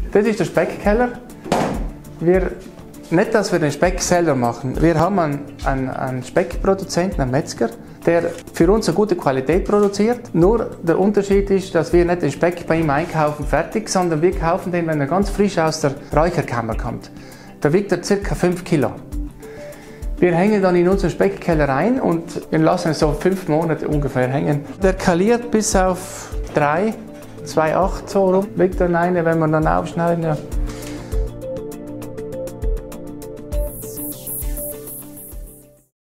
Das ist der Speckkeller. Nicht, dass wir den Speck selber machen. Wir haben einen Speckproduzenten, einen Metzger, der für uns eine gute Qualität produziert. Nur der Unterschied ist, dass wir nicht den Speck bei ihm einkaufen fertig, sondern wir kaufen den, wenn er ganz frisch aus der Räucherkammer kommt. Da wiegt er ca. 5 Kilo. Wir hängen dann in unseren Speckkeller ein und wir lassen es so 5 Monate ungefähr hängen. Der kaliert bis auf 3, 2,8 so rum. Liegt dann eine, wenn wir dann aufschneiden. Ja.